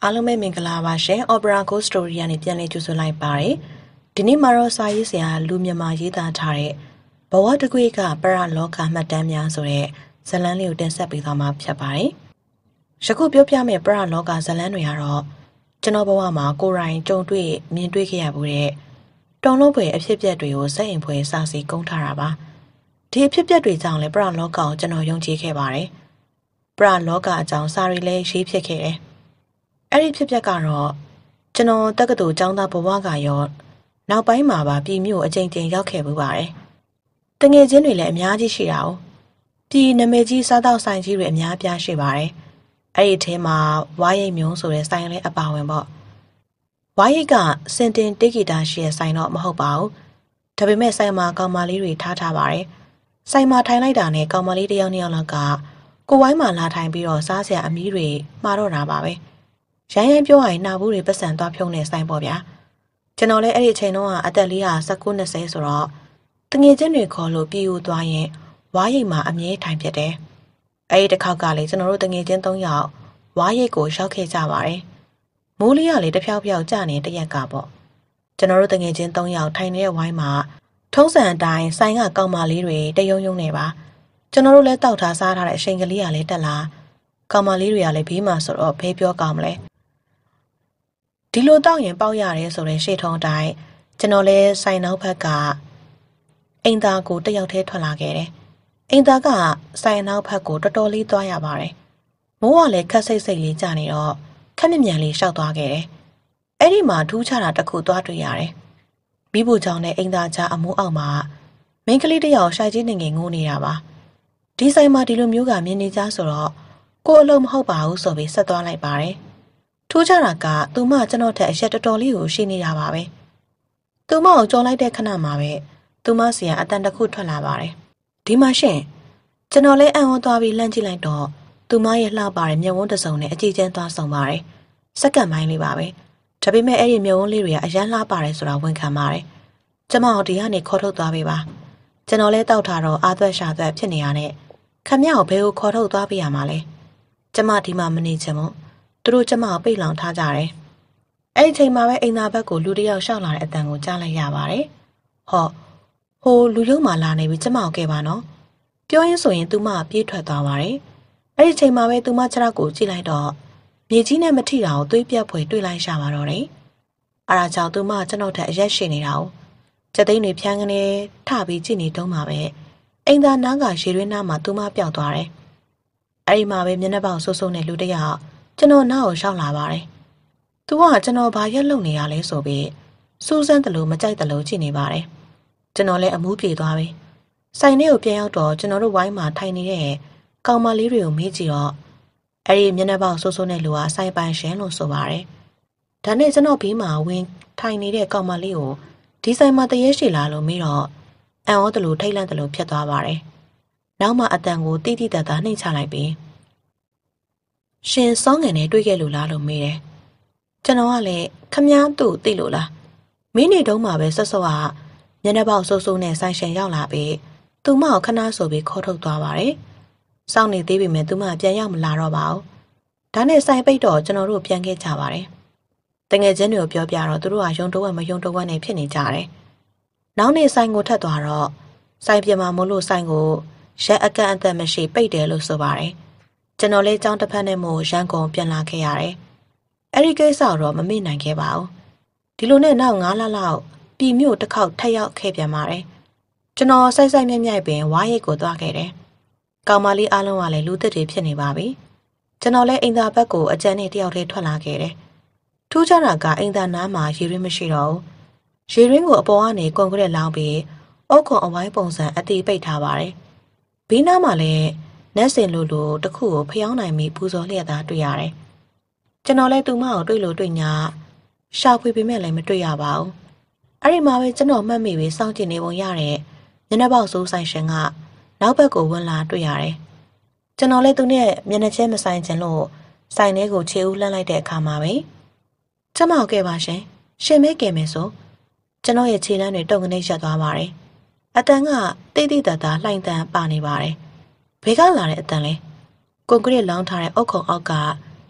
အားလုံးပဲမင်္ဂလာပါရှင် Opera Ghost Story ကနေပြန်လည်ကြိုဆိုလိုက်ပါတယ်ဒီနေ့မှာတော့စာရေးဆရာလူမြန်မာရေးသားထားတဲ့ဘဝတစ်ခွေကပရလောကမှတ်တမ်းများဆိုတဲ့ဇာတ်လမ်းလေးကိုတင်ဆက်ပေးသွားမှာဖြစ်ပါတယ်ယခုပြောပြမယ့်ပရလောကဇာတ်လမ်းတွေကတော့ကျွန်တော်ဘဝမှာကိုယ်တိုင်ကြုံတွေ့မြင်တွေ့ခဲ့ရမှုတဲ့တုံ့လုံးပွဲအဖြစ်အပျက်တွေကိုစက်ရင်ဖွဲစာစီကုန်းထားတာပါဒီအဖြစ်အပျက်တွေကြောင့်လည်းပရလောကကိုကျွန်တော်ယုံကြည်ခဲ့ပါတယ်ပရလောကအကြောင်းစာရီလည်းရေးဖြစ်ခဲ့တယ်အဲ့ဒီဖြစ်ပျက်ကတော့ကျွန်တော်တက္ကသိုလ်ကျောင်းသားဘဝကရောနောက်ပိုင်းမှာပါပြည်မြို့အကြိမ်ကြိမ်ရောက်ခဲ့မှုပါတယ်။တငယ်ချင်းတွေလည်းအများကြီးရှိတာ哦။ပြည်နာမည်ကြီးစားတောက်ဆိုင်ကြီးတွေအများပြားရှိပါတယ်။အဲ့ဒီထဲမှာဝါရိတ်မျိုးဆိုတဲ့ဆိုင်လေးအပါဝင်ပေါ့။ဝါရိတ်ကစင်တင်တေဂီတာရှိတဲ့ဆိုင်တော့မဟုတ်ပါဘူး။ဒါပေမဲ့ဆိုင်မှာကောင်မလေးတွေထားပါတယ်။ဆိုင်မှာထိုင်လိုက်တာနဲ့ကောင်မလေးတစ်ယောက်လောက်ကကိုဝိုင်းမှာလာထိုင်ပြီးတော့စားစရာအမီးတွေမှာတော့တာပါပဲ။ရိုင်းပြောရရင်နှာဘူးတွေပတ်စံသွားဖြုံးနေဆိုင်ပေါ့ဗျာကျွန်တော်လည်းအဲ့ဒီအချိန်တုန်းကအသက်လေးဟာ19-20ဆိုတော့တငယ်ချင်းတွေခေါ်လို့ပြည်ဦးသွားရင်ဝါးရိပ်မှာအမြဲထိုင်ဖြစ်တယ်အဲ့ဒီတစ်ခေါက်ကလေကျွန်တော်တို့တငယ်ချင်း3ယောက်ဝါးရိပ်ကိုရောက်ခဲ့ကြပါတယ်မိုးလေးကလေတဖြောက်ဖြောက်ကျနေတရက်ကပေါ့ကျွန်တော်တို့တငယ်ချင်း3ယောက်ထိုင်နေတဲ့ဝိုင်းမှာထုံးစံအတိုင်းဆိုင်ကကောင်မလေးတွေတယုံယုံနေပါကျွန်တော်တို့လည်းတောက်ထားစားထားတဲ့အချိန်ကလေးကလည်းတက်လာကောင်မလေးတွေကလည်းဘေးမှာဆိုတော့ဖေးပြောကောင်းမလဲဒီလိုတောက်ရင်ပေါက်ရတယ်ဆိုတဲ့ရှေ့ထုံးတိုင်းကျွန်တော်လဲဆိုင်နောက်ဘက်ကအိမ်သားကိုတယောက်တည်းထွက်လာခဲ့တယ်။အိမ်သားကဆိုင်နောက်ဘက်ကိုတော်တော်လေးသွားရပါတယ်။မိုးကလည်းခက်စိတ်စိတ်လေးကျနေတော့ခက်မြမြန်လေးရှောက်သွားခဲ့တယ်။အဲ့ဒီမှာထူးခြားတာတစ်ခုသွားတွေ့ရတယ်။မိဖို့ကြောင့်နဲ့အိမ်သားကြားအမိုးအောက်မှာမိန်းကလေးတစ်ယောက်ရှိုက်ကြီးနေငယ်ငိုနေတာပါ။ဒီဆိုင်မှာဒီလိုမျိုးကမြင်နေကြဆိုတော့ကိုယ်အလုံးမဟုတ်ပါဘူးဆိုပြီးဆက်သွားလိုက်ပါတယ်။ထူးခြားတာကသူမကျွန်တော်ထက်အရက်တော်တော်လေးကိုရှိနေတာပါပဲသူမကိုကြော်လိုက်တဲ့ခဏမှာပဲသူမစီကအတန်တစ်ခုထွက်လာပါတယ်ဒီမှာရှင်ကျွန်တော်လည်းအံ့ဩသွားပြီးလှမ်းကြည့်လိုက်တော့သူမရဲ့လှပတဲ့မျက်ဝန်းတစ်စုံနဲ့အကြည့်ကျန်းသွားဆောင်ပါတယ်စက္ကန့်ပိုင်းလေးပါပဲဒါပေမဲ့အဲ့ဒီမျက်ဝန်းလေးတွေကအရန်လှပါတယ်ဆိုတာဝန်ခံပါတယ်ကျမတို့ဒီကနေခေါ်ထုတ်သွားပေးပါကျွန်တော်လည်းတောက်ထားတော့အာသွက်ရှာသွက်ဖြစ်နေရတဲ့ခမရကိုဘယ်ကိုခေါ်ထုတ်သွားပေးရမှာလဲကျမဒီမှာမနေချင်ဘူးသူတို့ကျမကိုပိတ်လောင်ထားကြတယ်။အဲ့ဒီချိန်မှာပဲအိမ်သားဘက်ကိုလူတစ်ယောက်ရှောက်လာတဲ့အတန်ကိုကြားလိုက်ရပါတယ်။ဟောဟိုလူရုံမှလာနေပြီကျမကိုကဲပါနော်။ပြောရင်းဆိုရင်သူမပြေးထွက်သွားပါတယ်။အဲ့ဒီချိန်မှာပဲသူမခြေထောက်ကိုကြည့်လိုက်တော့မြေကြီးနဲ့မထိတာကိုသွေးပြက်ဖွယ်တွေ့လိုက်ရှာပါတော့တယ်။အားဒါကြောင့်သူမကျွန်တော်ထက်အရက်ရှိနေတာကိုချက်သိန်းတွေဖြန်းကနေထပြီးကြည့်နေတုံးမှာပဲအိမ်သားနားကရေရွေးနားမှာသူမပျောက်သွားတယ်။အဲ့ဒီမှာပဲမျက်နှာပေါက်ဆိုးဆိုးနဲ့လူတစ်ယောက်ကျွန်တော်နောက်ကိုရောက်လာပါတယ်။သူကကျွန်တော်ဘာရက်လုံနေရလဲဆိုပြီးစူးစမ်းတယ်လို့မကြိုက်တယ်လို့ကြည့်နေပါတယ်။ကျွန်တော်လည်းအမူးပြေသွားပြီ။ဆိုင်ထဲကိုပြန်ရောက်တော့ကျွန်တော်တို့ဝိုင်းမှာထိုင်နေတဲ့ကောင်မလေးတွေကိုမေးကြည့်တော့အဲ့ဒီမျက်နှာပေါက်ဆိုးဆိုးနဲ့လူကဆိုင်ပိုင်ရှင်လို့ဆိုပါတယ်။ဒါနဲ့ကျွန်တော်ဘေးမှာဝင်ထိုင်နေတဲ့ကောင်မလေးကိုဒီဆိုင်မှာတရေရှိလာလို့မေးတော့အံ့ဩတယ်လို့ထိတ်လန့်တယ်လို့ဖြစ်သွားပါတယ်။နောက်မှအတန်ကိုတိတိတတ်တာနှိမ့်ချလိုက်ပြီးရှင်စောင်းငယ်နဲ့တွေ့ခဲ့လို့လားလို့မေးတယ်။ကျွန်တော်ကလည်းခမည်းသူ့သိလို့လား။မင်းနေတုံးမှာပဲဆော့ဆော့ကမျက်နှာပေါက်ဆိုးဆိုးနဲ့ဆိုင်ရှင်ရောက်လာပြီးသူမကိုခဏဆိုပြီးခေါ်ထုတ်သွားပါတယ်။စောင့်နေသေးပေမဲ့သူမပြန်ရောက်မလာတော့ပါဘူး။ဒါနဲ့ဆိုင်ပိတ်တော့ကျွန်တော်တို့ပြန်ခဲ့ကြပါတယ်။တငယ်ချင်းတွေကိုပြောပြတော့သူတို့ကယုံတဝက်မယုံတဝက်နဲ့ဖြစ်နေကြတယ်။နောက်နေ့ဆိုင်ကိုထပ်သွားတော့ဆိုင်ပြမှာမို့လို့ဆိုင်ကိုရက်အကန့်အသတ်မရှိပိတ်တယ်လို့ဆိုပါတယ်။ကျွန်တော်လေးကြောင်းတစ်ဖက်နဲ့မို့ရန်ကုန်ပြန်လာခဲ့ရတယ်။အဲ့ဒီကိစ္စတော့မမေ့နိုင်ခဲ့ပါဘူး။ဒီလိုနဲ့နောက်9လလောက်ပြည်မြို့တစ်ခေါက်ထက်ရောက်ခဲ့ပြန်ပါတယ်။ကျွန်တော်စိုက်မြိုက်ပင်ဝါးရိတ်ကိုသွားခဲ့တယ်။ကောင်မလေးအားလုံးကလည်းလူသစ်တွေဖြစ်နေပါပြီ။ကျွန်တော်လည်းအိမ်သာဘက်ကိုအကြမ်းနဲ့တယောက်တည်းထွက်လာခဲ့တယ်။ထူးခြားတာကအိမ်သာနားမှာရေရင်းမရှိတော့ဘူး။ရေရင်းကိုအပေါ်ကနေကွန်ကရစ်လောင်းပြီးအုတ်ခွန်အဝိုင်းပုံစံအတီးပိတ်ထားပါတယ်။ဘေးနားမှာလည်းနက်စင်လိုတခုကိုဖျောင်းနိုင်ပြီးပူဇော်လျက်သားတွေ့ရတယ်။ကျွန်တော်လည်းသူမကိုတွေ့လို့တွေ့ညာရှာဖွေပေမဲ့လည်းမတွေ့ရပါဘူး။အဲ့ဒီမှာပဲကျွန်တော်မှတ်မိပြီးစောင့်ကြည့်နေပုံရတဲ့မျက်နှာပေါက်ဆိုးဆိုင်ရှင်ကနောက်ဘက်ကိုဝင်လာတွေ့ရတယ်။ကျွန်တော်လည်းသူနဲ့မျက်နှာချင်းမဆိုင်ချင်လို့ဆိုင်ထဲကိုခြေဦးလှမ်းလိုက်တဲ့အခါမှာပဲကျမကိုကဲပါရှင်။ရှင်မဲကဲမယ်ဆိုကျွန်တော်ရဲ့ခြေလမ်းတွေတုံကနေရက်သွားပါတယ်။အတန်ကတိတ်တိတ်တသားလှိုင်တန်ပါနေပါတယ်။ဘဲကလာတဲ့အတန်လဲကွန်ကရစ်လောင်းထားတဲ့အုတ်ခုံအောက်က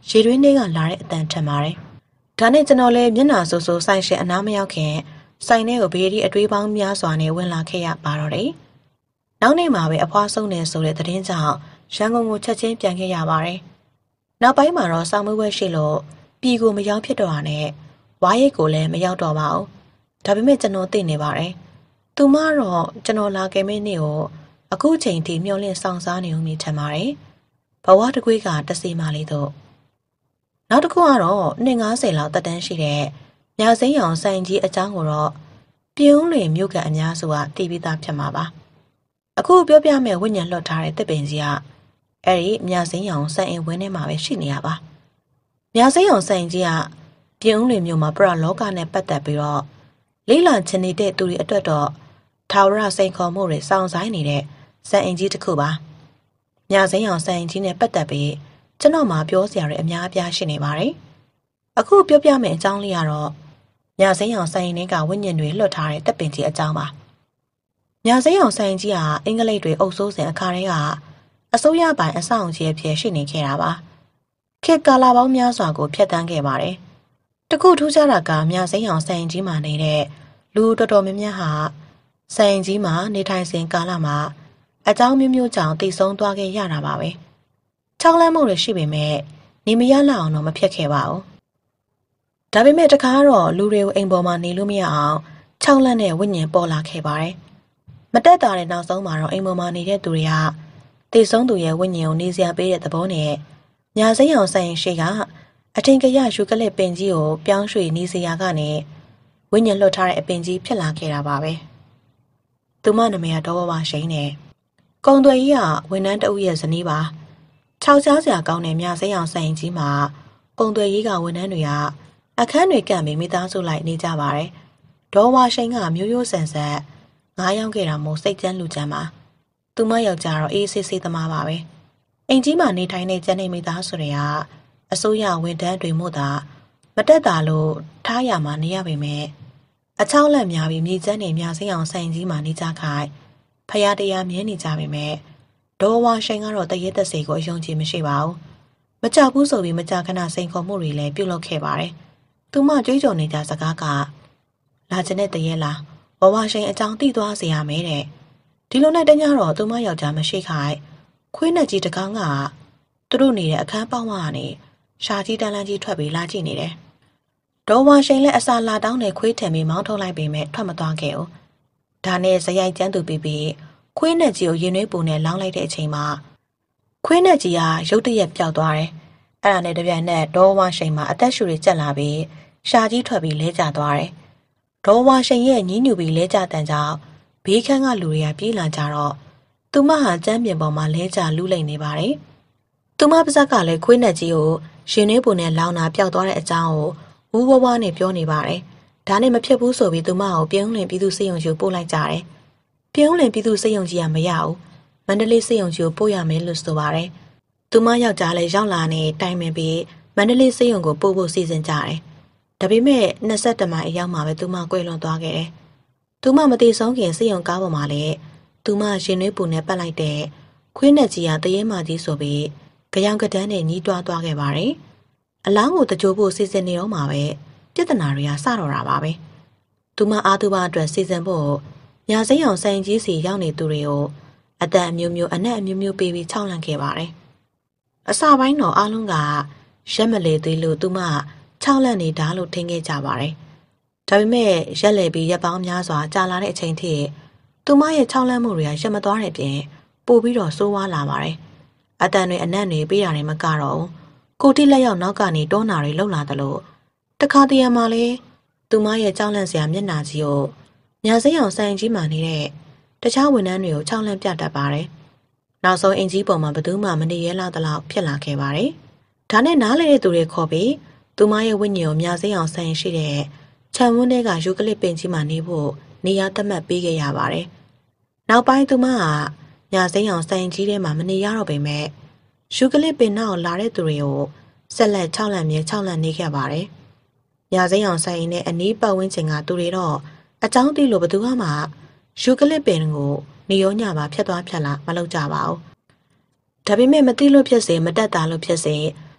ရေတွင်းထဲကလာတဲ့အတန်ထင်ပါတယ်။ဒါနဲ့ကျွန်တော်လည်းမျက်နှာဆူဆူဆိုင်ရှင်အနားမရောက်ခင်ဆိုင်ထဲကိုဘေးဒီအတွေးပေါင်းများစွာနဲ့ဝင်လာခဲ့ရပါတော့တယ်။နောက်နေ့မှာပဲအဖွားဆုံးနေဆိုတဲ့သတင်းကြောင့်ရန်ကုန်ကိုချက်ချင်းပြန်ခဲ့ရပါတယ်။နောက်ပိုင်းမှာတော့စောင်းမွေးပွဲရှိလို့ပြည်ကိုမရောက်ဖြစ်တော့တာနဲ့ဝါးရိတ်ကိုလည်းမရောက်တော့ပါဘူး။ဒါပေမဲ့ကျွန်တော်သိနေပါတယ်။သူမတော့ကျွန်တော်လာခဲ့မယ့်နေ့ကိုအခုချိန်ထိမျှော်လင့်ဆောင်စားနေဦးမည်ထင်ပါတယ်။ဘဝတစ်ခွေးကတစီမာလေးတို့နောက်တစ်ခုကတော့250လောက်တက်တန်းရှိတဲ့ညာစိမ်းရောင်ဆိုင်ကြီးအကြောင်းကိုတော့ပြုံးလင်မြို့ကအများစုကသိပြီးသားဖြစ်မှာပါအခုပြောပြမယ့်ဝိညာဉ်လွတ်ထားတဲ့တစ်ပင်ကြီးကအဲ့ဒီညာစိမ်းရောင်ဆိုင်အိမ်ဝင်းထဲမှာပဲရှိနေရပါညာစိမ်းရောင်ဆိုင်ကြီးကပြုံးလင်မြို့မှာပရလောကနဲ့ပတ်သက်ပြီးတော့လိလချင်နေတဲ့သူတွေအတွက်တော့ထာဝရစိန်ခေါ်မှုတွေစောင့်ဆိုင်နေတဲ့ဆိုင်အိမ်ကြီးတစ်ခုပါညာစိမ်းရောင်ဆိုင်အိမ်ကြီးနဲ့ပတ်သက်ပြီးကျွန်တော်မှပြောစရာတွေအများအပြားရှိနေပါတယ်။အခုပြောပြမယ့်အကြောင်းလေးကတော့ညာစိမ်းရောင်ဆိုင်ရင်ကဝိညာဉ်တွေလွတ်ထားတဲ့တပ်ပင်ကြီးအကြောင်းပါ။ညာစိမ်းရောင်ဆိုင်ကြီးကအင်္ဂလိပ်တွေအုပ်စိုးစဉ်အခါတည်းကအစိုးရပိုင်အဆောင်ကြီးအဖြစ်ရှိနေခဲ့တာပါ။ခေတ်ကာလပေါင်းများစွာကိုဖျက်ဆီးခဲ့ပါတယ်။တခုထူးခြားတာကညာစိမ်းရောင်ဆိုင်ကြီးမှာနေတဲ့လူတော်တော်များများဟာဆိုင်ကြီးမှာနေထိုင်စဉ်ကာလမှာအကြောင်းမျိုးမျိုးကြောင့်တည်ဆုံးသွားခဲ့ရတာပါပဲ။ချောင်းလန်းမှုတွေရှိပေမဲ့နေမရလောက်အောင်တော့မဖြစ်ခဲ့ပါဘူး။ဒါပေမဲ့တခါတော့လူတွေကိုအိမ်ပေါ်မှာနေလို့မရအောင်ချောင်းလန်းတဲ့ဝိညာဉ်ပေါ်လာခဲ့ပါတယ်။မတက်တာတဲ့နောက်ဆုံးမှာတော့အိမ်ပေါ်မှာနေတဲ့သူတွေကတည်ဆုံးသူရဲ့ဝိညာဉ်ကိုနေစရာပေးတဲ့သဘောနဲ့ညာစိမ်းအောင်ဆိုင်ရှိကအထင်ကရယူကလစ်ပင်ကြီးကိုပြောင်းရွှေ့နေစရာကနေဝိညာဉ်လွတ်ထားတဲ့အပင်ကြီးဖြစ်လာခဲ့တာပါပဲ။သူမနာမည်ကတော့ဘာရှိန်နဲ့ကုံသွေးကြီးကဝန်ထမ်းတအုပ်ရဲ့ဇနီးပါ။ခြောက်ချားစရာကောင်းတဲ့မြစိမ်းအောင်ဆိုင်ကြီးမှာပုံသွေးကြီးကဝန်ထမ်းတွေကအခန်းတွေကပ်ပြီးမိသားစုလိုက်နေကြပါတယ်။ဒေါ်ဝါရှိန်ကမျိုးရိုးဆန်ဆက်9ယောက်ခဲ့တာမို့စိတ်ကြမ်းလူကြမ်းပါ။သူမယောက်ျားတော့အေးဆေးဆေးသမားပါပဲ။အိမ်ကြီးမှာနေထိုင်တဲ့ကျန်နေမိသားစုတွေကအစိုးရဝန်ထမ်းတွေမို့သာမတက်တာလို့ထားရမှာနေရပေမဲ့အချောင်းလက်များပြီးမြေကျန်းနေမြစိမ်းအောင်ဆိုင်ကြီးမှာနေကြခိုင်ဖယားတရားမြင်နေကြပေမဲ့ဒေါ်ဝါရှိန်ကတော့တရေသက်စေကိုအယုံကြည်မရှိပါဘူး။မကြောက်ဘူးဆိုပြီးမကြာခဏစိန်ခေါ်မှုတွေလည်းပြုလုပ်ခဲ့ပါတယ်။သူမကြွေးကြော်နေကြစကားကလာကျင်တဲ့တရေလားဝါဝါရှိန်အကြောင်းသိသွားစေရမယ်တဲ့။ဒီလိုနဲ့တညတော့သူမယောက်ျားမရှိခိုင်ခွေးနဲ့ကြီးတကောင်ကသူတို့နေတဲ့အခန်းပေါက်ဝကနေရှာကြီးတန်းလန်းကြီးထွက်ပြီးလာကြည့်နေတယ်။ဒေါ်ဝါရှိန်လည်းအစာလာတောင်းတဲ့ခွေးထံပြီးမောင်းထုတ်လိုက်ပေမဲ့ထွက်မသွားခဲ့ဘူး။ဒါနဲ့ဇယိုက်ကျန်းသူပြီးခွေးနဲ့ကြီးကိုရင်နှွေးပူနဲ့လောင်းလိုက်တဲ့အချိန်မှာခွေးနဲ့ကြီးကရုတ်တရက်ပျောက်သွားတယ်။အဲ့ဒါနဲ့တပြိုင်နက်ဒေါ်ဝါရှိန်မှာအသက်ရှူတွေကျက်လာပြီးရှာကြီးထွက်ပြီးလဲကျသွားတယ်။ဒေါ်ဝါရှိန်ရဲ့ညှဉ်းညူပြီးလဲကျတန်ကြောင့်ဘေးခန်းကလူတွေကပြေးလာကြတော့သူမဟာကျမ်းပြင်ပေါ်မှာလဲကျလူးလိမ့်နေပါတယ်။သူမပါဇက်ကလည်းခွေးနဲ့ကြီးကိုရင်နှွေးပူနဲ့လောင်းတာပျောက်သွားတဲ့အကြောင်းကိုဝူးဝဝနဲ့ပြောနေပါတယ်။ဒါနဲ့မဖြစ်ဘူးဆိုပြီးသူမကိုပြုံးလင်ပြည်သူစေယုံကြီးပို့လိုက်ကြတယ်။ပြုံးလင်ပြည်သူစေယုံကြီးကမရဘူး။မန္တလေးစေယုံကြီးကိုပို့ရမယ်လို့ဆိုပါတယ်။သူမယောက်ျားလည်းရောက်လာနေတိုင်ပင်ပြီးမန္တလေးစေယုံကိုပို့ဖို့စီစဉ်ကြတယ်။ဒါပေမဲ့22မိုင်အရောက်မှာပဲသူမကွယ်လွန်သွားခဲ့တယ်။သူမမတည်ဆုံးခင်စေယုံကားပေါ်မှာလည်းသူမရှင်နှွေးပူနဲ့ပတ်လိုက်တဲ့ခွေးနဲ့ကြီးကတရေမာကြီးဆိုပြီးကြောင်ကတန်းနဲ့ညီးတွားသွားခဲ့ပါတယ်။အလောင်းကိုတကြိုးဖို့စီစဉ်နေတော့မှာပဲပြဿနာတွေကစတော့တာပါပဲ။သူမအားသူပါအတွက်စီစဉ်ဖို့ညာစိမ်းအောင်ဆိုင်ကြီးစီရောက်နေသူတွေကိုအတန်အမျိုးမျိုးအနက်အမျိုးမျိုးပေးပြီးခြောက်လန့်ခဲ့ပါတယ်။အစပိုင်းတော့အားလုံးကရက်မလေသေးလို့သူမခြောက်လန့်နေတာလို့ထင်ခဲ့ကြပါတယ်။ဒါပေမဲ့ရက်လေပြီးရက်ပေါင်းများစွာကြာလာတဲ့အချိန်ထိသူမရဲ့ခြောက်လန့်မှုတွေကရက်မသွားတဲ့ပြင်ပို့ပြီးတော့ဆိုးဝါးလာပါတယ်။အတန်တွေအနက်တွေပေးတာတွေမကတော့ဘူး။ကိုတိလက်ရောက်နောက်ကနေတောနာတွေလှုပ်လာတယ်လို့တခါတရံမှာလေသူမရဲ့ကြောက်လန့်စရာမျက်နှာကြီးကိုညာစိမ်းအောင်ဆိုင်ကြီးမှနေတဲ့တခြားဝန်ထမ်းတွေကိုခြောက်လန့်ပြတတ်ပါတယ်။နောက်ဆုံးအင်ကြီးပေါ်မှာဘသူမှမနေရဲလောက်တလောက်ဖြစ်လာခဲ့ပါတယ်။ဒါနဲ့နားလေတဲ့သူတွေခေါ်ပြီးသူမရဲ့ဝိညာဉ်ကိုညာစိမ်းအောင်ဆိုင်ရှိတဲ့ခြံဝန်းထဲကယူကလစ်ပင်ကြီးမှနေဖို့နေရာသတ်မှတ်ပေးခဲ့ရပါတယ်။နောက်ပိုင်းသူမကညာစိမ်းအောင်ဆိုင်ကြီးထဲမှာမနေရတော့ပေမဲ့ယူကလစ်ပင်နောက်လာတဲ့သူတွေကိုဆက်လက်ခြောက်လန့်နေခဲ့ပါတယ်။ညာစိမ်းအောင်ဆိုင်နဲ့အနီးပတ်ဝန်းကျင်ကသူတွေတော့အကြောင်းသိလို့ဘသူမှယူကလစ်ပင်ကိုနေရောညပါဖြတ်သွားဖြတ်လာမလုပ်ကြပါဘူး။ဒါပေမဲ့မသိလို့ဖြစ်စေမတက်တာလို့ဖြစ်စေ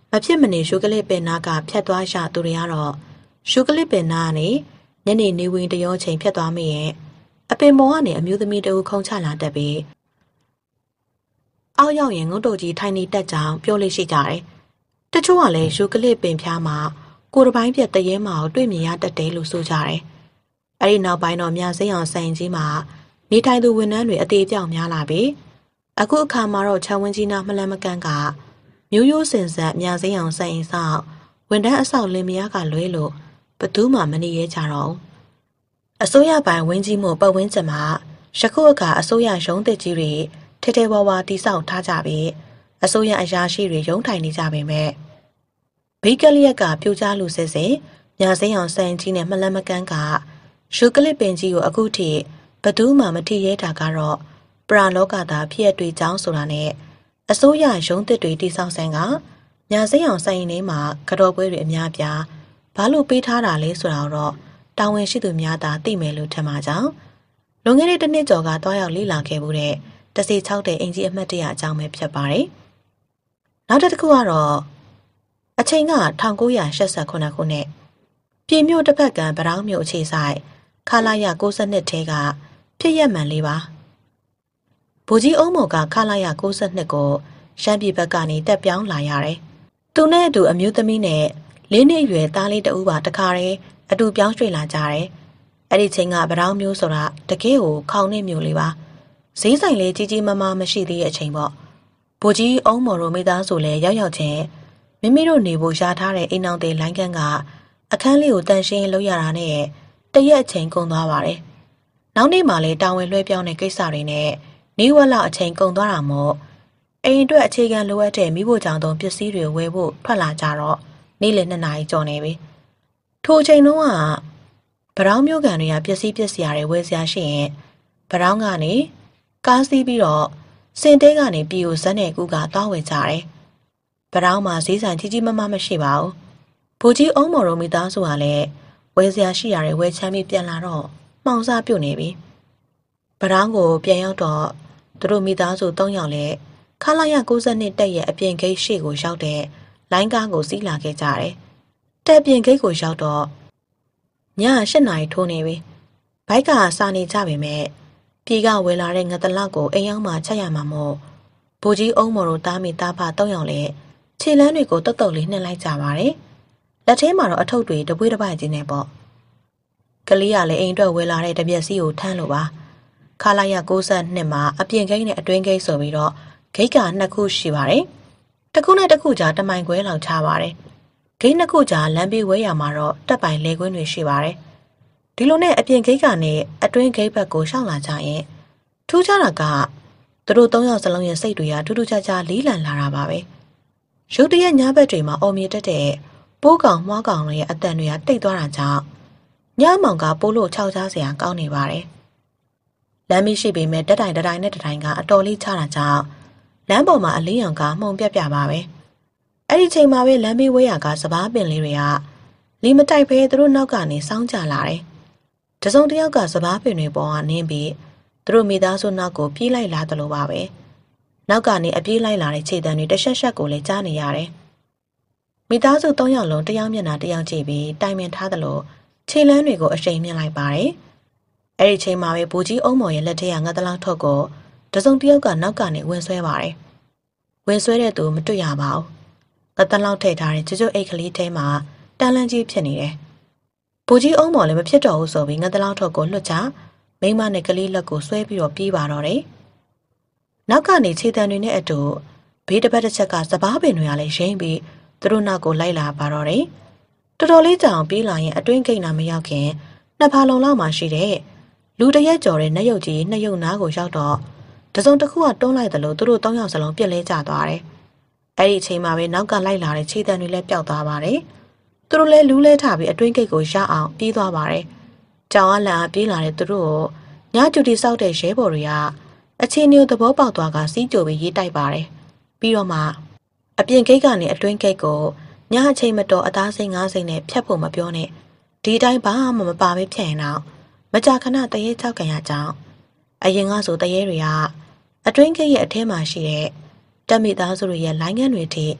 ဖြစ်မနေရှုကလစ်ပင်နာကဖြတ်သွားရှာသူတွေကတော့ရှုကလစ်ပင်နာကနေညနေနေဝင်တရောချိန်ဖြတ်သွားမိရဲ့အပင်ပေါ်ကနေအမျိုးသမီးတဦးခုန်ချလာတတ်ပြီးအောက်ရောက်ရင်ငုတ်တုတ်ကြီးထိုင်နေတတ်ကြောင်ပြောလို့ရှိကြတယ်။တချို့ကလည်းရှုကလစ်ပင်ဖျားမှာကိုယ်တစ်ပိုင်းပြက်တရဲမှာကိုတွေ့မြင်ရတတ်တယ်လို့ဆိုကြတယ်။အဲဒီနောက်ပိုင်းတော့မြစိမ်းအောင်ဆိုင်ကြီးမှာနေထိုင်သူဝန်ထမ်းတွေအသေးပြောင်များလာပြီးအခုအခါမှာတော့ခြံဝင်းကြီးနာမလန်မကန်းကမျိုးရိုးစင်ဆက်မြစိမ်းအောင်ဆိုင်ဆောင်ဝန်ထမ်းအဆောက်လင်မယားကလွဲလို့ဘသူမှမနေရဲကြတော့အစိုးရပိုင်းဝင်းကြီးမှုပတ်ဝန်းကျင်မှာယခုအခါအစိုးရရုံးသစ်ကြီးတွေထဲထဲဝါဝါတိဆောက်ထားကြပြီးအစိုးရအရာရှိတွေရုံးထိုင်နေကြပေမဲ့ဘိကလျက်ကပြိုကျလူစစ်စစ်မြစိမ်းအောင်ဆိုင်ကြီးနဲ့မလန်မကန်းကရှုကလစ်ပင်ကြီးကိုအခုထိဘသူမှမထိရဲတာကတော့ပရာလောကသားဖြစ်ရတွေကြောင်းဆိုတာနဲ့အစိုးရရုံးသစ်တွေတိဆောက်ဆိုင်ကမြစိမ်းအောင်ဆိုင်နေမှာကြော်ပွဲတွေအများပြားဘာလို့ပေးထားတာလဲဆိုတာတော့တာဝန်ရှိသူများသာသိမယ်လို့ထင်ပါကြောင်းလွန်ခဲ့တဲ့တစ်နှစ်ကျော်ကတွားရောက်လေ့လာခဲ့မှုတဲ့တစီ6တဲ့အင်ကြီးအမှတ်တရအကြောင်းပဲဖြစ်ပါတယ်။နောက်တစ်ခုကတော့အချိန်က1989ခုနှစ်ပြည်မြို့တစ်ဖက်ကံပရောင်းမြို့အခြေဆိုင်ခလာရ62ထဲကဖြစ်ရမှန်လေးပါ။ဗိုလ်ကြီးအုံးမော်ကခလာရ62ကိုရှမ်းပြည်ဘက်ကနေတက်ပြောင်းလာရတယ်။သူနဲ့အတူအမျိုးသမီးနဲ့၄နှစ်အရွယ်သားလေးတဦးပါတခါတည်းအတူပြောင်းရွှေ့လာကြတယ်။အဲ့ဒီချိန်ကပရောင်းမျိုးဆိုတာတကယ်ကိုခေါင်းနဲ့မျိုးလေးပါ။ဈေးဆိုင်လေးကြီးကြီးမားမားမရှိသေးတဲ့အချိန်ပေါ့။ဗိုလ်ကြီးအုံးမော်တို့မိသားစုလည်းရောက်ရောက်ချင်းမိမိတို့နေဖို့ရှားထားတဲ့အိမ်အောင်တဲ့လိုင်းကန်းကအခန်းလေးကိုတန်ရှင်းလုပ်ရတာနဲ့တရက်အချိန်ကုန်သွားပါတယ်။နောက်နေ့မှလည်းတာဝန်လွှဲပြောင်းတဲ့ကိစ္စတွေနဲ့နေဝက်လောက်အချိန်ကုန်သွားတာမို့အိမ်အတွက်အခြေခံလိုအပ်တဲ့မိဖို့ကြောင့်တုံးပစ္စည်းတွေဝယ်ဖို့ထွက်လာကြတော့နေ့လယ်2 နာရီကျော်နေပြီ။ထိုအချိန်တုန်းကဗရောင်းမျိုးကန်တွေကပစ္စည်းတွေဝယ်စရာရှိရင်ဗရောင်းကနေကားစီးပြီးတော့စင်တဲကနေပြည်ကိုဇက်နဲ့ကူကသွားဝယ်ကြတယ်။ဗရောင်းမှာဈေးဆိုင်ကြီးကြီးမားမားမရှိပါဘူး။ဗိုလ်ကြီးအုံးမော်တို့မိသားစုကလည်းဝယ်စရာရှိရတယ်ဝယ်ချမ်းပြီးပြန်လာတော့မှောင်စားပြုတ်နေပြီ။ဗရောင်းကိုပြန်ရောက်တော့သူတို့မိသားစု3ယောက်လည်းခလာရ62တက်ရဲ့အပြင်ဂိတ်ရှေ့ကိုရောက်တဲ့လိုင်းကားကိုစီးလာခဲ့ကြတယ်။တက်ပြင်ဂိတ်ကိုရောက်တော့ည8 နာရီထိုးနေပြီ။ဘိုက်ကစာနေကြပေမဲ့ပြေကဝယ်လာတဲ့ငသလောက်ကိုအိမ်ရောက်မှချက်ရမှာမို့ဗိုလ်ကြီးအုံးမော်တို့တားမိသားဖ3ယောက်လည်းခြေလမ်းတွေကိုတုတ်တုတ်လေးနှက်လိုက်ကြပါတယ်။လက်ထဲမှာတော့အထုပ်တွေတပွေးတစ်ပိုက်ကြီးနေပေါ့။ကလေးကလည်းအိမ်အတွက်ဝယ်လာတဲ့တပြက်စီကိုထမ်းလို့ပါ။ခလာရ62မှာအပြင်ဂိတ်နဲ့အတွင်းဂိတ်ဆိုပြီးတော့ဂိတ်က2 ခုရှိပါတယ်။တစ်ခုနဲ့တစ်ခုကြားတမိုင်ခွဲလောက်ခြားပါတယ်။ဂိတ်2 ခုကြားလမ်းဘေးဝဲရမှာတော့တက်ပိုင်လေကွင်းတွေရှိပါတယ်။ဒီလိုနဲ့အပြင်ဂိတ်ကနေအတွင်းဂိတ်ဘက်ကိုရှောက်လာကြရင်ထူးခြားတာကသူတို့3ယောက်စလုံးရဲ့စိတ်တွေကထူးထူးခြားခြားလေးလံလာတာပါပဲ။ရုတ်တရက်ညဘက်တွေမှာအော်မြေတက်တဲ့ပိုးကောင်မွှားကောင်တွေရဲ့အတန်တွေကတိတ်သွားတာကြောင့်ညမောင်ကပိုးလို့ခြောက်ချစရာကောင်းနေပါတယ်။လမ်းမရှိပေမဲ့တက်တိုင်နဲ့တတိုင်ကအတော်လေးချတာကြောင့်လမ်းပေါ်မှာအလင်းရောင်ကမှုန်ပြပါပဲ။အဲ့ဒီချိန်မှာပဲလမ်းဘေးဝဲရကစပားပင်လေးတွေကလီမတိုက်ဖဲသူတို့နောက်ကနေစောင်းကြလာတယ်။တစုံတစ်ယောက်ကစပားပင်တွေပေါ်ကနင်းပြီးသူတို့မိသားစုနောက်ကိုပြေးလိုက်လာတယ်လို့ပါပဲ။နောက်ကနေအပြေးလိုက်လာတဲ့ခြေတံတွေတရှက်ကိုလည်းကြားနေရတယ်။မိသားစု3ယောက်လုံးတယောက်မျက်နှာတယောက်ကြည့်ပြီးတိုင်ပင်ထားတယ်လို့ခြေလမ်းတွေကိုအရှိန်မြင့်လိုက်ပါတယ်။အဲ့ဒီချိန်မှာပဲဗိုလ်ကြီးအုံးမော်ရဲ့လက်ထဲကငါးတလောက်ထုတ်ကိုတစုံတစ်ယောက်ကနောက်ကနေဝင်ဆွဲပါတယ်။ဝင်ဆွဲတဲ့သူမတွေ့ရပါဘူး။ငါးတလောက်ထည့်ထားတဲ့ကျွတ်အိတ်ကလေးထဲမှာတန်လန်းကြီးဖြစ်နေတယ်။ဗိုလ်ကြီးအုံးမော်လည်းမဖြစ်တော့ဘူးဆိုပြီးငါးတလောက်ထုတ်ကိုလွတ်ချမိမနဲ့ကလေးလက်ကိုဆွဲပြီးတော့ပြေးပါတော့တယ်။နောက်ကနေခြေတံတွေနဲ့အတူဘေးတစ်ပတ်တစ်ချက်ကစပားပင်တွေကလည်းရိမ့်ပြီးသူတို့နောက်ကိုလိုက်လာပါတော့တယ်။တော်တော်လေးကြာအောင်ပြေးလာရင်အတွင်းဂိတ်နာမရောက်ခင်2 ဖာလုံလောက်မှရှိတဲ့လူတရက်ကျော်တဲ့နတ်ရုပ်ကြီး2 ရုပ်နားကိုရောက်တော့တစုံတစ်ခုကတွန်းလိုက်တယ်လို့သူတို့3ယောက်စလုံးပြက်လဲကျသွားတယ်။အဲ့ဒီအချိန်မှာပဲနောက်ကလိုက်လာတဲ့ခြေတံတွေလည်းပျောက်သွားပါတယ်။သူတို့လည်းလူးလဲထပြီးအတွင်းဂိတ်ကိုရအောင်ပြေးသွားပါတယ်။ကြောင်ကလန်ပြေးလာတဲ့သူတို့ကိုညကျူတီစောက်တဲ့ရဲဘော်တွေကအခြေအနေကိုသဘောပေါက်သွားကစီးကြိုပြီးရေးတိုက်ပါတယ်။ပြီးတော့မှအပြင်ဂိတ်ကနေအတွင်းဂိတ်ကိုညအချိန်မတော်အသားစိမ်း9 စိမ်းနဲ့ဖြတ်ဖို့မပြောနဲ့ဒီတိုင်းဘာမှမပါပဲဖြတ်ရင်တော့မကြာခဏတရေချောက်ကန်ရကြောင်းအရင်ကဆိုတရေတွေကအတွင်းဂိတ်ရဲ့အထဲမှာရှိတဲ့တက်မိသားစုတွေရဲ့လိုင်းငန်းတွေထိ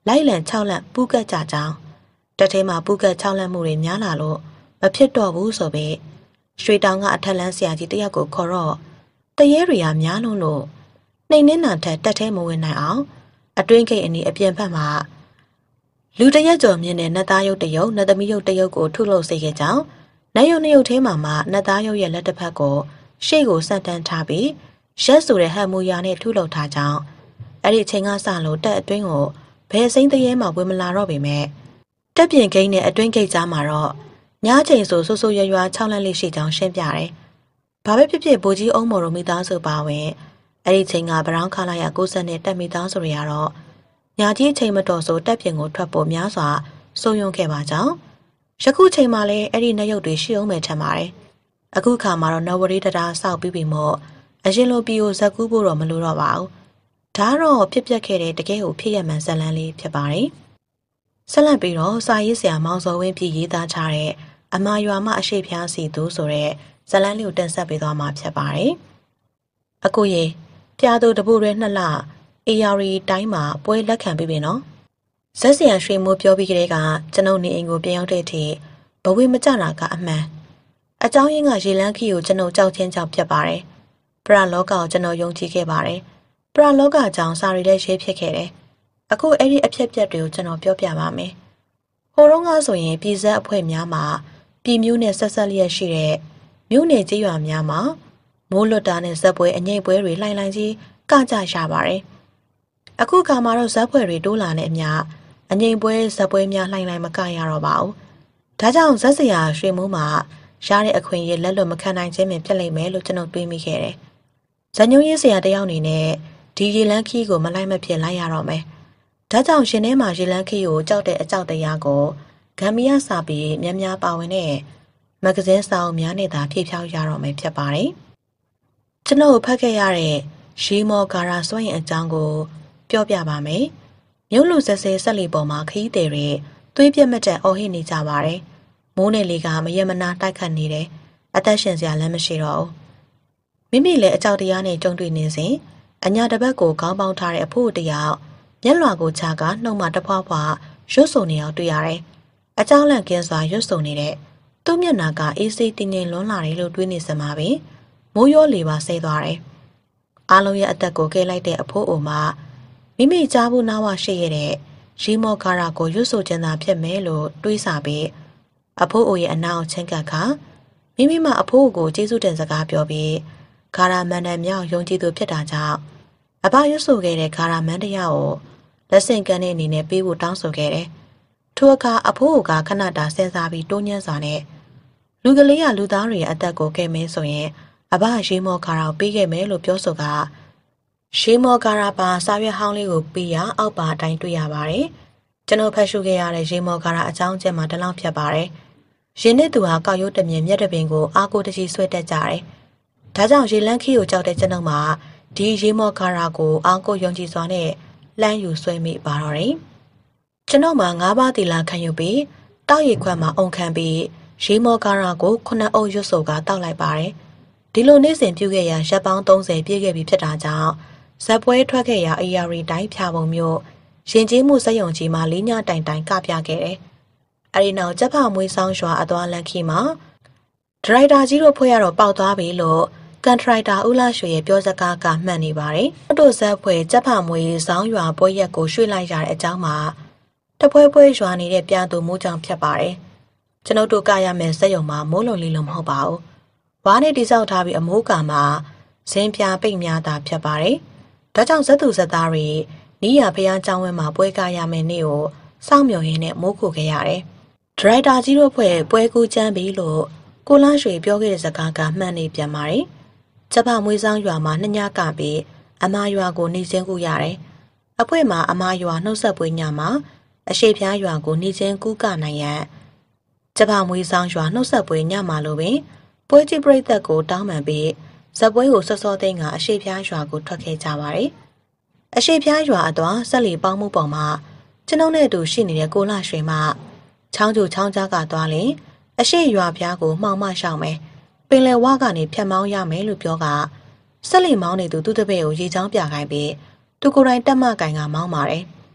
လိုက်လံ6လန့်ပူးကတ်ကြကြောင်းတက်ထဲမှာပူးကတ်6လန့်မှုတွေများလာလို့မဖြစ်တော့ဘူးဆိုပြီးရွှေတောင်ကအထက်လန်းဆရာကြီးတယောက်ကိုခေါ်တော့တရေတွေကများလုံးလို့နှိမ်နှင်းနာထက်တက်ထဲမဝင်နိုင်အောင်အတွင်းဂိတ်အနီးအပြင်ဘက်မှာလူတရက်ကျော်မြင့်တဲ့နတ်သားရုပ်တရုပ်နတ်သမီးရုပ်တရုပ်ကိုထုလို့စေခဲ့ကြောင်းနတ်ရုပ်နှစ်ရုပ်ထဲမှာနတ်သားရုပ်ရဲ့လက်တစ်ဖက်ကိုရှေ့ကိုဆက်တန်းထားပြီးရက်ဆိုတဲ့ဟန်မူယာနဲ့ထုလုပ်ထားကြောင်းအဲ့ဒီချိန်ကစလို့တက်အတွင်းကိုဘယ်စိမ့်တရေမှဝင်မလာတော့ပေမဲ့တက်ပြင်ဂိတ်နဲ့အတွင်းဂိတ်ကြားမှာတော့ညချိန်ဆိုဆူဆူရွရွ6လန့်လေးရှိကြောင်းရှင်းပြတယ်။ဘာပဲဖြစ်ဖြစ်ဘိုးကြီးအုံမော်တို့မိသားစုပါဝင်အဲ့ဒီချိန်ကဗရောင်းခလာရ90နဲ့တက်မိသားစုတွေကတော့ညာကြီးချိန်မတော်ဆိုတက်ပြင်ကိုထွက်ဖို့များစွာစိုးရုံခဲ့ပါကြောင်းယခုချိန်မှာလည်းအဲ့ဒီနှရုပ်တွေရှိအောင်ပဲထင်ပါတယ်။အခုခါမှာတော့နော်ဝရီတရားစောက်ပြီးပြီမို့အရင်လိုပြီးကိုဇက်ကူးဖို့တော့မလိုတော့ပါဘူး။ဒါတော့ဖြစ်ပျက်ခဲ့တဲ့တကယ်ကိုဖြစ်ရမှန်ဇလန်းလေးဖြစ်ပါတယ်။ဆက်လက်ပြီးတော့စာရေးဆရာမောင်စောဝင်းပြည်ရေးသားထားတဲ့အမာရွာမှအရှိဖျားစီသူဆိုတဲ့ဇလန်းလေးကိုတင်ဆက်ပေးသွားမှာဖြစ်ပါတယ်။အခုရေပြာသူတပုရဲ2လအေယာရီတိုင်းမှာပွဲလက်ခံပြီးပြီနော်။ဇက်ဆရာရွှေမိုးပြောပြီးကလေးကကျွန်ုပ်နေအိမ်ကိုပြန်ရောက်တဲ့အထိဘဝမကြတာကအမှန်။အเจ้าရင်းကရေလန်းခီကိုကျွန်ုပ်ကြောက်ချင်းကြောက်ပြတ်ပါတယ်။ပရလောကကိုကျွန်တော်ယုံကြည်ခဲ့ပါတယ်။ပရလောကအကြောင်းစာရီတဲ့ရေးဖြစ်ခဲ့တယ်။အခုအဲ့ဒီအဖြစ်ပြက်တွေကိုကျွန်တော်ပြောပြပါမယ်။ဟိုတုန်းကဆိုရင်ပြည်ဆက်အဖွဲ့များမှာပြည်မျိုးနဲ့ဆက်ဆက်လျက်ရှိတဲ့မြို့နယ်ကြီးရွာများမှာမိုးလွတ်တာနဲ့ဇက်ပွဲအငိမ့်ပွဲတွေလှိုင်ကြီးကကြရပါတယ်။အခုခါမှာတော့ဇက်ပွဲတွေတိုးလာတဲ့အမျှအငိမ့်ပွဲဇက်ပွဲများလှိုင်မကရတော့ပါဘူး။ဒါကြောင့်ဇက်စရာရွှေမိုးမှာရတဲ့အခွင့်အရေးလက်လွတ်မခံနိုင်ခြင်းပင်ဖြစ်လိမ့်မယ်လို့ကျွန်တော်တွေးမိခဲ့တယ်။ဇညုံရေးဆရာတယောက်အနေနဲ့ဒီရေလန်းခီးကိုမလိုက်မဖြစ်လိုက်ရတော့မယ်။ဒါကြောင့်ရှင်ထဲမှာရေလန်းခီးကိုကြောက်တဲ့အကြောက်တရားကိုဂမ်ဘီယာစာပေများပါဝင်တဲ့မဂ္ဂဇင်းစာအုပ်များနဲ့သာဖြည့်ဖြောက်ရတော့မယ်ဖြစ်ပါတယ်။ကျွန်တော်ဖတ်ခဲ့ရတဲ့ရေမော်ဂါရာစွန့်ရင်အကြောင်းကိုပြောပြပါမယ်။မြို့လူဆက်ဆက်လီပေါ်မှာခီးတယ်တွေသွေးပြက်မတက်အော်ဟစ်နေကြပါတယ်။မိုးနယ်လေးကမယမနာတိုက်ခတ်နေတယ်။အသက်ရှင်စရာလည်းမရှိတော့ဘူး။မိမိလည်းအကြောက်တရားနဲ့ကြုံတွေ့နေစဉ်အညာတစ်ဘက်ကိုခေါင်းပေါင်းထားတဲ့အဖိုးတယောက်မျက်လွှာကိုချကနှုတ်မှတဖွာဖွာရွတ်ဆုံနေအောင်တွေ့ရတယ်။အကြောင်းလန့်ကင်းစွာရွတ်ဆုံနေတဲ့သူ့မျက်နှာကအေးစိတင်းငိမ်လွန်းလာတယ်လို့တွေးနေစမှာပဲမိုးရောလေပါဆဲသွားတယ်။အားလုံးရဲ့အသက်ကိုကဲလိုက်တဲ့အဖိုးအိုမှာမိမိကြားဘူးနားဝရှိရတဲ့ရီမော်ကာရာကိုရွတ်ဆိုခြင်းသာဖြစ်မယ်လို့တွေးစားပြီးအဖိုးအိုရဲ့အနာကိုချင်းကပ်ခါမိမိမှအဖိုးကိုကျေးဇူးတင်စကားပြောပြီးဂါရာမန်တန်မြောက်ယုံကြည်သူဖြစ်တာကြောင့်အဘရွတ်ဆိုခဲ့တဲ့ဂါရာမန်တရားကိုလက်ဆင့်ကမ်းတဲ့အနေနဲ့ပေးဖို့တောင်းဆိုခဲ့တယ်။ထိုအခါအဖိုးကခဏတာစဉ်းစားပြီးတိုးညံ့စွာနဲ့လူကလေးကလူသားတွေရဲ့အသက်ကိုကဲမဲဆိုရင်အဘရေမော်ဂါရာကိုပေးခဲ့မယ်လို့ပြောဆိုကရေမော်ဂါရာပါစာရွက်ဟောင်းလေးကိုပေးရအောက်ပါအတိုင်းတွေ့ရပါတယ်။ကျွန်တော်ဖတ်ရှုခဲ့ရတဲ့ရေမော်ဂါရာအကြောင်းကျက်မှာတလောက်ဖြစ်ပါတယ်။ရင်းနဲ့သူဟာကောက်ရိုးတမြင်မျက်တပင်ကိုအားကိုတကြီးဆွဲတက်ကြတယ်။ဒါကြောင့်ရေလန်းခီကိုကြောက်တဲ့ကျွန်တော်မှာဒီရေမော်ဂါရာကိုအားကိုယုံကြည်စွာနဲ့လှမ်းယူဆွဲမိပါတော့တယ်။ကျွန်တော်မှာ9ပါးသီလခံယူပြီးတောက်ရီခွက်မှာအုံခံပြီးရေမော်ဂါရာကို9အုပ်ရွတ်ဆိုကတောက်လိုက်ပါတယ်။ဒီလိုနေ့စဉ်ပြုခဲ့ရရက်ပေါင်း30ပြည့်ခဲ့ပြီဖြစ်တာကြောင့်ဇက်ပွဲထွက်ခဲ့ရအေယာရီတိုင်းဖြာပုံမျိုးရင်ကျေးမှုစက်ယုံကြီးမှာလေးညတိုင်တိုင်ကပြခဲ့တယ်။အဲဒီနောက်ကျက်ဖမွေးဆောင်ရွာအသွားလန်ခီမှာဒရိုက်တာကြီးတို့ဖွဲ့ရတော့ပေါက်သွားပြီလို့ကန်ထရိုက်တာဦးလာရွှေရဲ့ပြောစကားကမှတ်နေပါတယ်။တို့ဇက်ဖွဲ့ကျက်ဖမွေးဆောင်ရွာပွဲရက်ကိုရွှေ့လိုက်ရတဲ့အကြောင်းမှာတပွဲပွဲရွာနေတဲ့ပြာသူမိုးကြောင်ဖြစ်ပါတယ်။ကျွန်ုပ်တို့ကရမယ်စက်ယုံမှာမိုးလုံလေးလုံးမဟုတ်ပါဘူး။ဝါးနဲ့တိဆောက်ထားပြီးအမိုးကာမှာဇင်းပြပိတ်များတာဖြစ်ပါတယ်။ဒါကြောင့်ဇက်သူဇက်သားတွေနီးရဖျားကျောင်းဝင်းမှာပွဲကားရမယ်နေ့ကိုစောင့်မျှော်ရင်းနဲ့မိုးခိုခဲ့ရတယ်။ဒရိုက်တာကြီးတို့ဖွဲ့ပွဲကူးချမ်းပြီလို့ကိုလာရွှေပြောခဲ့တဲ့စကားကမှန်နေပြန်ပါတယ်။ကျပမွေးဆောင်ရွာမှာနှစ်ညကပြီးအမာရွာကိုနေချင်းကူရတယ်။အဖွဲမှာအမာရွာနှုတ်ဆက်ပွဲညမှာအရှိဖျားရွာကိုနေချင်းကူကနိုင်ရန်ကျပမွေးဆောင်ရွာနှုတ်ဆက်ပွဲညမှာလိုပင်ပွဲကြည့်ပရိသတ်ကိုတောင်းပန်ပြီးဇက်ပွဲကိုစောစောသိန်းကအရှိဖျားရွာကိုထွက်ခဲ့ကြပါတယ်။အရှိဖျားရွာအသွားဆက်လီပေါင်းမှုပေါ်မှာကျွန်ုပ်နဲ့အတူရှိနေတဲ့ကိုလာရွှေမှချောင်းကျူချောင်းကြားကသွားရင်အရှိရွာဖျားကိုမှောင်မရှောင်မယ်ပင်လယ်ဝကနေဖြတ်မောင်းရမယ်လို့ပြောကဆက်လီမောင်းနေသူတပည့်ကိုရေချောင်းပြခိုင်းပြီးသူကိုယ်တိုင်တက်မကင်ကမောင်းပါတယ်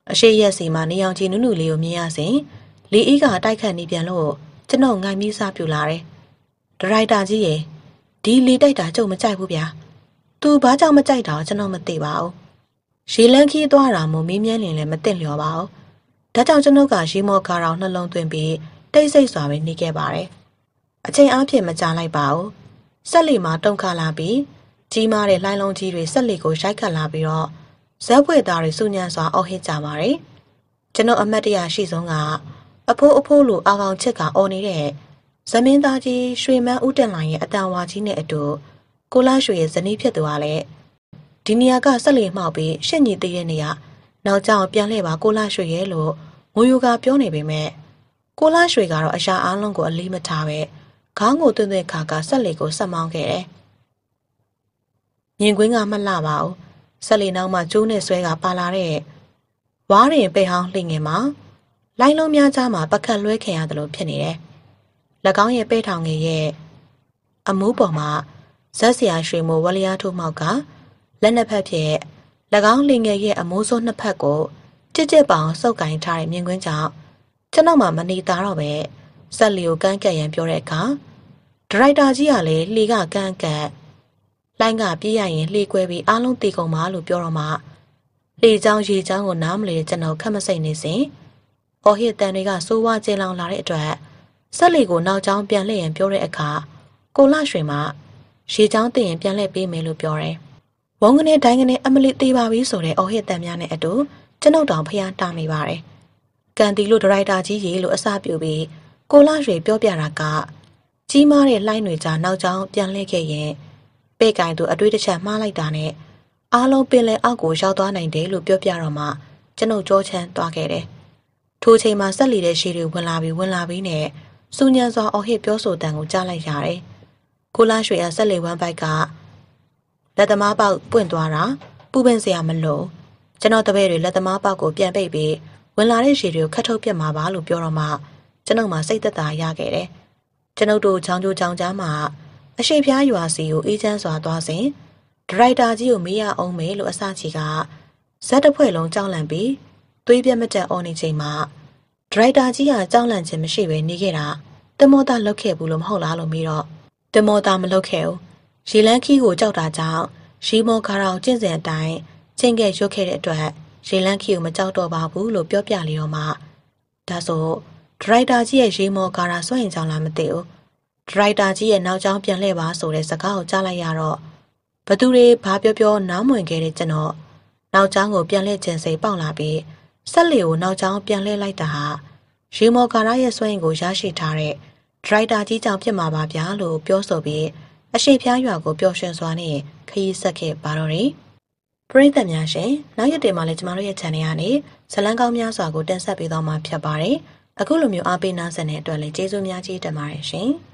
အရှိရက်စီမှာနေအောင်ကြီးနုနုလေးကိုမြင်ရစဉ်လီအီးကတိုက်ခတ်နေပြန်လို့ကျွန်တော်ငိုင်ပြီးစားပြူလာတယ်။ဒရိုက်တာကြီးရေဒီလီတိုက်တာကြုံမကြိုက်ဘူးဗျာ။ "तू ဘာကြောင့်မကြိုက်တာကျွန်တော်မသိပါဘူး။ရေလန်းခီးသွားတာမို့မင်းမြန်းလင်လည်းမသိလျော်ပါဘူး။ဒါကြောင့်ကျွန်တော်ကရေမော်ကာရောင်နှလုံးသွင်းပြီးတိတ်ဆိတ်စွာပဲနေခဲ့ပါတယ်။အချိန်အားဖြင့်မကြာလိုက်ပါဘူး။ဆက်လီမှာတုံခါလာပြီးကြီးမားတဲ့လှိုင်းလုံးကြီးတွေဆက်လီကိုရိုက်ခတ်လာပြီးတော့ဇက်ဖွေသားတွေစုညံစွာအော်ဟစ်ကြပါတယ်။ကျွန်တော်အမတ်တရရှိဆုံးကအဖိုးလိုအာကောင်ချစ်ကအော်နေတဲ့ဇမင်းသားကြီးရွှေမန်းဦးတင်လိုင်ရဲ့အတန်ဝါကြီးနဲ့အတူကိုလာရွှေရဲ့ဇနီးဖြစ်သူကလည်းဒီနေရာကဆက်လီမှောက်ပြီးရှင့်ညီသေးတဲ့နေရာနောက်ကြောင်ပြန်လှည့်ပါကိုလာရွှေရဲ့လို့ငိုယူကပြောနေပေမဲ့ကိုလာရွှေကတော့အရာအားလုံးကိုအလေးမထားပဲခေါင်းကိုတွင်ခါဆက်လီကိုဆက်မောင်းခဲ့တယ်။မြင်ကွင်းကမလှပါဘူး။ဆက်လီနောက်မှကျိုးနဲ့ဆွဲကပါလာတဲ့ဝါးရင်ပေဟောင်းလှိငယ်မှာလိုင်းလုံးများကြားမှာပကတ်လွဲခင်ရတယ်လို့ဖြစ်နေတယ်။၎င်းရဲ့ပဲ့ထောင်ငယ်ရဲ့အမိုးပေါ်မှာဇက်ဆရာရွှေမိုးဝလျားထိုးမောက်ကလက်နှစ်ဖက်ဖြင့်၎င်းလင်ငယ်ရဲ့အမိုးစိုးနှစ်ဖက်ကိုကြစ်ပေါင်စုပ်ကင်ထားတဲ့မြင်ကွင်းကြောင့်ကျွန်တော်မှမနေတာတော့ပဲဆက်လီကိုကန်းကက်ရန်ပြောတဲ့အခါဒရိုက်တာကြီးကလည်းလှေကကန်းကက်လိုင်းကပြေးရရင်လှေကွဲပြီးအားလုံးတီကုန်ပါလို့ပြောတော့မှလှေချောင်းရေချောင်းကိုနားမလည်ကျွန်တော်ခက်မစိတ်နေစဉ်အော်ဟစ်တန်တွေကစိုးဝါကျလောင်လာတဲ့အတွက်ဆက်လီကိုနောက်ကျောင်းပြန်လှည့်ရန်ပြောတဲ့အခါကိုလရွှေမှရေချောင်းတင်ရင်ပြန်လှည့်ပေးမယ်လို့ပြောတယ်။ဝုန်းကနေတိုင်းကနေအမလီသေးပါပြီဆိုတဲ့အော်ဟစ်တန်များနဲ့အတူကျွန်ုပ်တောင်ဖျားတာမိပါတယ်။ကန်တီလို့ဒရိုက်တာကြီးရေလို့အစပြုပြီးကိုလရွှေပြောပြတာကကြီးမားတဲ့လှိုင်းတွေကြားနောက်ကျောင်းပြန်လှည့်ခဲ့ရင်ပဲ့ကင်သူအတွေ့တစ်ချက်မှားလိုက်တာနဲ့အားလုံးပင်လယ်အောက်ကိုရောက်သွားနိုင်တယ်လို့ပြောပြတော့မှကျွန်ုပ်ကြောချမ်းသွားခဲ့တယ်။ထိုချိန်မှာဆက်လီတဲ့ရှည်တွေဝင်လာပြီးနဲ့စူညံစွာအော်ဟစ်ပြောဆိုတန်ကိုကြားလိုက်ရတယ်။ကိုလာရွှေရဆက်လီဝမ်းပိုက်ကလက်သမားပေါက်ပွင့်သွားတာပူပင်စရာမလိုကျွန်တော်တပည့်တွေလက်သမားပေါက်ကိုပြန်ပိတ်ပြီးဝင်လာတဲ့ရှည်တွေကိုခတ်ထုတ်ပြစ်မှာပါလို့ပြောတော့မှကျွန်ုပ်မှစိတ်သက်သာရခဲ့တယ်။ကျွန်ုပ်တို့ချောင်းကျိုးချောင်းကြားမှာအရှိဖျားရွာစီကိုအေးချမ်းစွာသွားစဉ်ဒရိုက်တာကြီးကိုမေးရအောင်မယ်လို့အစချီကဇက်တစ်ဖွဲ့လုံးကြောက်လန့်ပြီးသွေးပြတ်မတက်အော်နေချိန်မှာဒရိုက်တာကြီးကကြောက်လန့်ခြင်းမရှိဘဲနေခဲ့တာတမောတာလောက်ခဲ့ဘူးလို့မဟုတ်လားလို့မေးတော့တမောတာမလောက်ခဲ့ဘူးရေလန်းခီးကိုကြောက်တာကြောင့်ရီမောကာရောင်ကျင့်စဉ်အတိုင်းချင်းကဲရွတ်ခဲ့တဲ့အတွက်ရေလန်းခီးကိုမကြောက်တော့ပါဘူးလို့ပြောပြလေတော့မှဒါဆိုဒရိုက်တာကြီးရဲ့ရေမောကာရာစွန့်ရင်ကြောင်လားမသိဘူးဒရိုက်တာကြီးရဲ့နောက်ကျောင်းပြန်လှည့်ပါဆိုတဲ့စကားကိုကြားလိုက်ရတော့ဘသူတွေဘာပြောနားမဝင်ခဲ့တဲ့ကျွန်တော်နောက်ကျောင်းကိုပြန်လှည့်ခြင်းစိတ်ပေါက်လာပြီးဆက်လီကိုနောက်ကျောင်းပြန်လှည့်လိုက်တာဟာရေမော်ကာရရဲ့စွန့်ရင်ကိုရရှိထားတဲ့ဒရိုက်တာကြီးကြောင့်ဖြစ်မှာပါဗျာလို့ပြောဆိုပြီးအရှိဖျားရွာကိုပျော်ရွှင်စွာနဲ့ခရီးဆက်ခဲ့ပါတော့တယ်ပရိသတ်များရှင်နောက်ရက်တွေမှာလည်းကျမတို့ရဲ့ channel ကနေဇလန်းကောင်းများစွာကိုတင်ဆက်ပေးသွားမှာဖြစ်ပါတယ်အခုလိုမျိုးအားပေးနားဆင်တဲ့အတွက်လည်းကျေးဇူးများကြီးတင်ပါတယ်ရှင်